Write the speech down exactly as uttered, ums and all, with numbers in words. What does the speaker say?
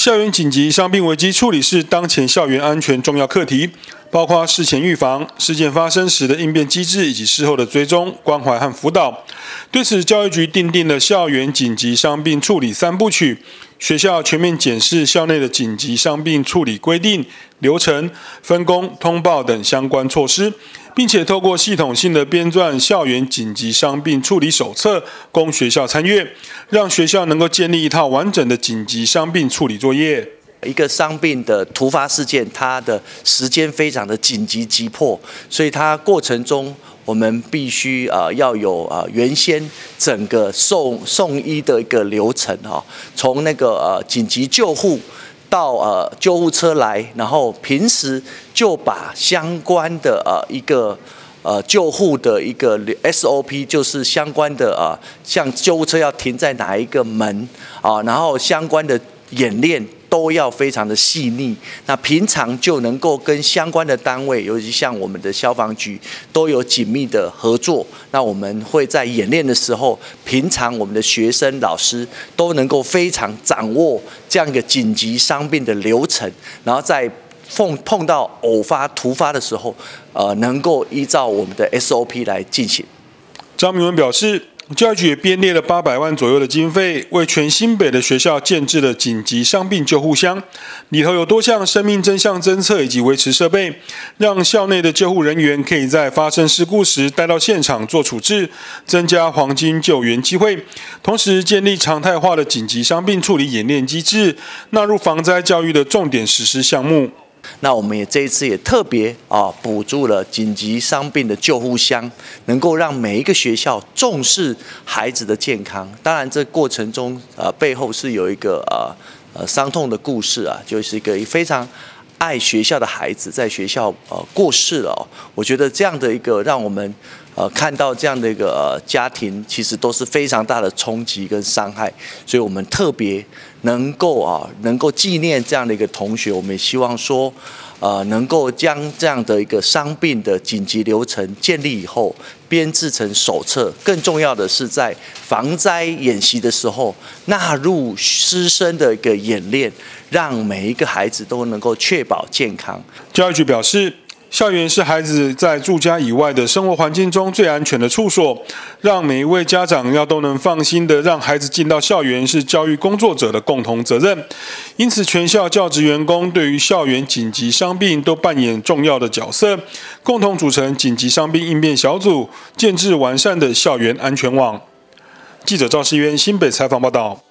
校园紧急伤病危机处理是当前校园安全重要课题，包括事前预防、事件发生时的应变机制以及事后的追踪、关怀和辅导。对此，教育局订定了校园紧急伤病处理三部曲，学校全面检视校内的紧急伤病处理规定、流程、分工、通报等相关措施，并且透过系统性的编撰校园紧急伤病处理手册，供学校参阅，让学校能够建立一套完整的紧急伤病处理作业。 一个伤病的突发事件，它的时间非常的紧急急迫，所以它过程中我们必须呃要有呃原先整个送送医的一个流程哈，从那个呃紧急救护到呃救护车来，然后平时就把相关的呃一个呃救护的一个 S O P， 就是相关的呃像救护车要停在哪一个门啊，然后相关的演练都要非常的细腻，那平常就能够跟相关的单位，尤其像我们的消防局，都有紧密的合作。那我们会在演练的时候，平常我们的学生、老师都能够非常掌握这样一个紧急伤病的流程，然后在碰碰到偶发、突发的时候，呃，能够依照我们的 S O P 来进行。 张明文表示，教育局也编列了八百万左右的经费，为全新北的学校建置了紧急伤病救护箱，里头有多项生命真相侦测以及维持设备，让校内的救护人员可以在发生事故时带到现场做处置，增加黄金救援机会。同时，建立常态化的紧急伤病处理演练机制，纳入防灾教育的重点实施项目。 那我们也这一次也特别啊补助了紧急伤病的救护箱，能够让每一个学校重视孩子的健康。当然，这过程中呃背后是有一个呃呃伤痛的故事啊，就是一个非常爱学校的孩子在学校呃过世了、哦。我觉得这样的一个让我们呃看到这样的一个呃家庭，其实都是非常大的冲击跟伤害，所以我们特别能够啊能够纪念这样的一个同学，我们也希望说。呃，能够将这样的一个伤病的紧急流程建立以后，编制成手册。更重要的是，在防灾演习的时候，纳入师生的一个演练，让每一个孩子都能够确保健康。 教育局表示，校园是孩子在住家以外的生活环境中最安全的处所，让每一位家长要都能放心的让孩子进到校园，是教育工作者的共同责任。因此，全校教职员工对于校园紧急伤病都扮演重要的角色，共同组成紧急伤病应变小组，建制完善的校园安全网。记者赵世渊新北采访报道。